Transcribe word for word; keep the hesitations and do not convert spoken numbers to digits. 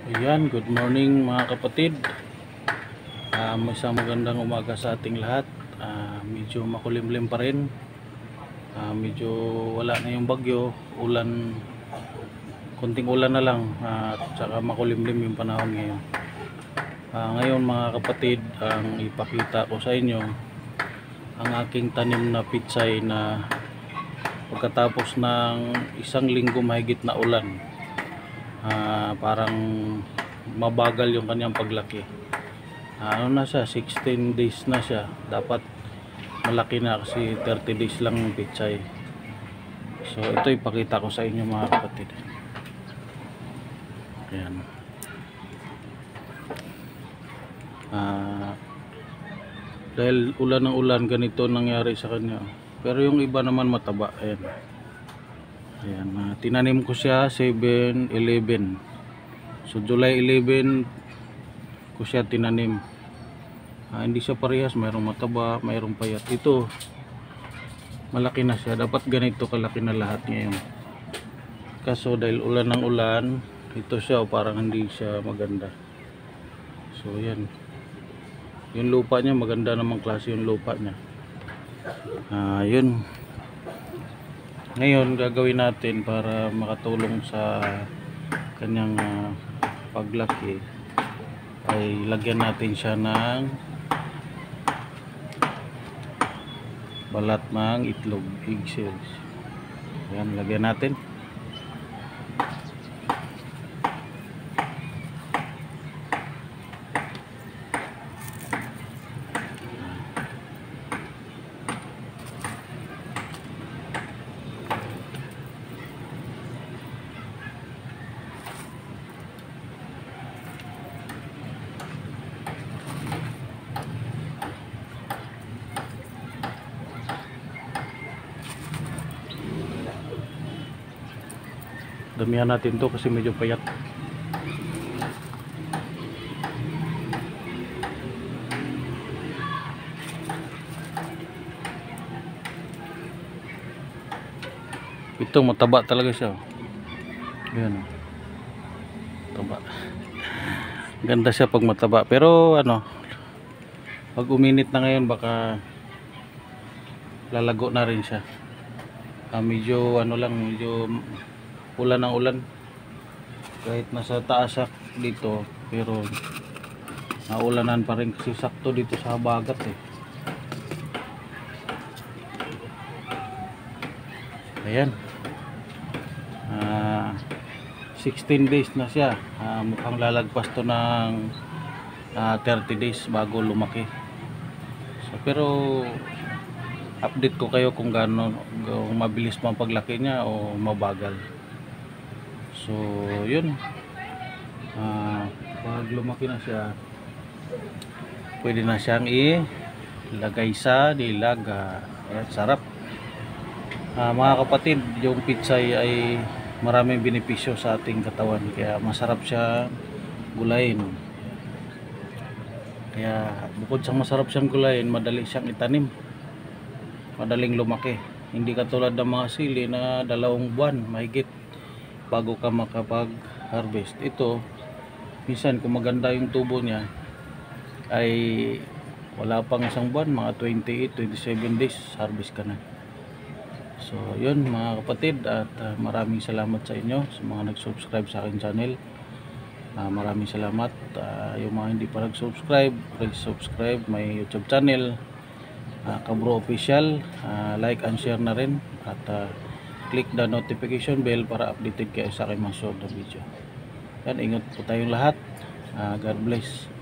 Ayan, good morning mga kapatid. Uh, may isang magandang umaga sa ating lahat. Uh, medyo makulimlim pa rin. Uh, medyo wala na yung bagyo. Ulan, konting ulan na lang. Uh, at saka makulimlim yung panahon ngayon. Uh, ngayon mga kapatid, ang ipakita ko sa inyo ang aking tanim na pitsay na pagkatapos ng isang linggo mahigit na ulan. Uh, parang mabagal yung kanyang paglaki. Uh, ano na siya, sixteen days na siya. Dapat malaki na kasi thirty days lang yung pitsay. So ito ipakita ko sa inyo mga kapatid. Ayan. Uh, dahil ulan ng ulan, ganito nangyari sa kanya. Pero yung iba naman mataba. Ayan. Ayan, uh, tinanim ko siya seven eleven. So July eleven ko siya tinanim. Uh, hindi siya parehas, mayroong mataba, mayroong payat. Ito malaki na siya. Dapat ganito kalaki na lahat ngayon. Kaso dahil ulan ng ulan, ito siya, oh, parang hindi siya maganda. So yan. Yung lupa niya, maganda namang klase yung lupa niya. Ah, uh, yun. Ngayon gagawin natin para makatulong sa kanyang uh, paglaki ay lagyan natin siya ng balat ng itlog, egg shells. Ayan, lagyan natin. Damihan natin to kasi medyo payat. Ito mataba talaga siya. Ayan. Taba. Ganda siya pag mataba. Pero ano, pag uminit na ngayon baka lalago na rin siya. Ah, medyo ano lang, medyo ulan ng ulan kahit nasa taas dito, pero naulanan pa rin kasi sakto dito sa habagat eh. Ayan, uh, sixteen days na siya. Uh, mukhang lalagpas to ng uh, thirty days bago lumaki. So, pero update ko kayo kung gaano, kung mabilis man paglaki niya o mabagal. So yun, uh, pag lumaki na siya, pwede na siyang ilagay sa nilaga. Ayan, sarap. Uh, mga kapatid, yung pitsay ay maraming benepisyo sa ating katawan, kaya masarap siya gulayin. Kaya bukod sa masarap siyang gulayin, madali siyang itanim, madaling lumaki. Hindi katulad ng mga sili na dalawang buwan mahigit bago ka makapag-harvest. Ito, minsan kung maganda yung tubo niya, ay wala pang isang buwan, mga twenty-eight, twenty-seven days, harvest ka na. So, yun mga kapatid, at uh, maraming salamat sa inyo, sa mga nag-subscribe sa akin channel. Uh, maraming salamat. Uh, yung mga hindi pa nag-subscribe, please subscribe my YouTube channel, uh, Kabro Official. Uh, like and share na rin. At uh, click the notification bell para updated kayo sa aking mga short na video. Yan, ingat po tayong lahat. uh, God bless.